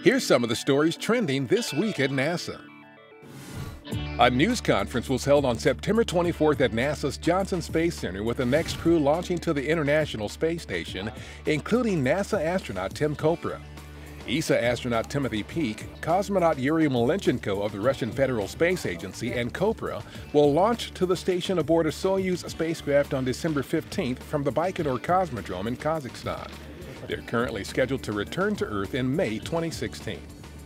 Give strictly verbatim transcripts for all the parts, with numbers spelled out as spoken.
Here's some of the stories trending this week at NASA. A news conference was held on September twenty-fourth at NASA's Johnson Space Center with the next crew launching to the International Space Station, including NASA astronaut Tim Kopra. E S A astronaut Timothy Peake, cosmonaut Yuri Malenchenko of the Russian Federal Space Agency, and Kopra will launch to the station aboard a Soyuz spacecraft on December fifteenth from the Baikonur Cosmodrome in Kazakhstan. They're currently scheduled to return to Earth in May twenty sixteen.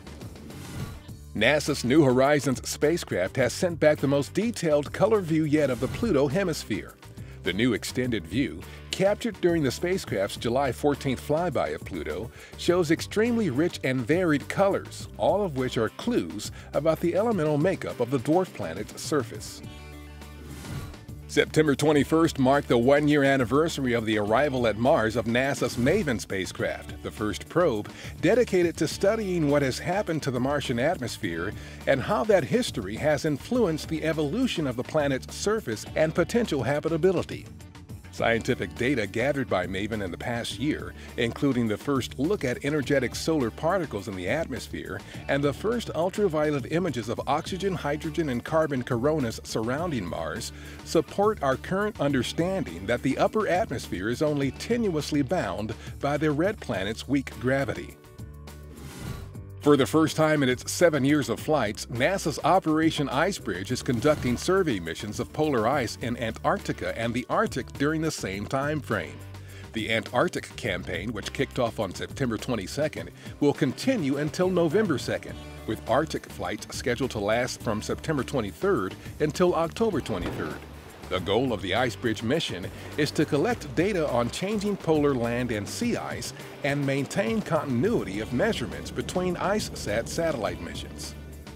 NASA's New Horizons spacecraft has sent back the most detailed color view yet of the Pluto hemisphere. The new extended view, captured during the spacecraft's July fourteenth flyby of Pluto, shows extremely rich and varied colors, all of which are clues about the elemental makeup of the dwarf planet's surface. September twenty-first marked the one-year anniversary of the arrival at Mars of NASA's MAVEN spacecraft, the first probe dedicated to studying what has happened to the Martian atmosphere and how that history has influenced the evolution of the planet's surface and potential habitability. Scientific data gathered by MAVEN in the past year, including the first look at energetic solar particles in the atmosphere and the first ultraviolet images of oxygen, hydrogen, and carbon coronas surrounding Mars, support our current understanding that the upper atmosphere is only tenuously bound by the red planet's weak gravity. For the first time in its seven years of flights, NASA's Operation IceBridge is conducting survey missions of polar ice in Antarctica and the Arctic during the same time frame. The Antarctic campaign, which kicked off on September twenty-second, will continue until November second, with Arctic flights scheduled to last from September twenty-third until October twenty-third. The goal of the IceBridge mission is to collect data on changing polar land and sea ice and maintain continuity of measurements between IceSat satellite missions.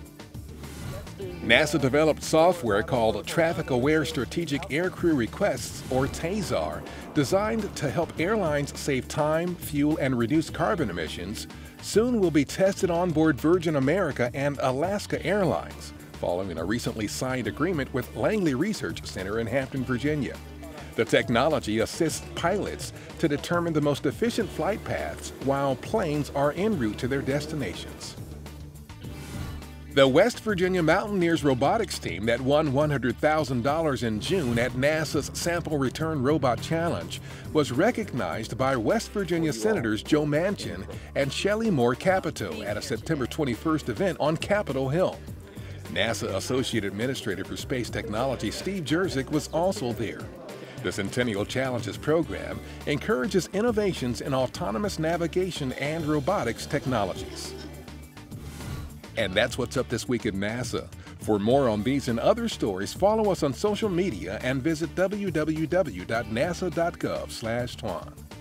NASA developed software called Traffic Aware Strategic Aircrew Requests, or TASAR, designed to help airlines save time, fuel, and reduce carbon emissions, soon will be tested on board Virgin America and Alaska Airlines, following a recently signed agreement with Langley Research Center in Hampton, Virginia. The technology assists pilots to determine the most efficient flight paths while planes are en route to their destinations. The West Virginia Mountaineers Robotics team that won one hundred thousand dollars in June at NASA's Sample Return Robot Challenge was recognized by West Virginia Senators Joe Manchin and Shelley Moore Capito at a September twenty-first event on Capitol Hill. NASA Associate Administrator for Space Technology Steve Jerzik was also there. The Centennial Challenges program encourages innovations in autonomous navigation and robotics technologies. And that's what's up this week at NASA. For more on these and other stories, follow us on social media and visit w w w dot nasa dot gov slash twan.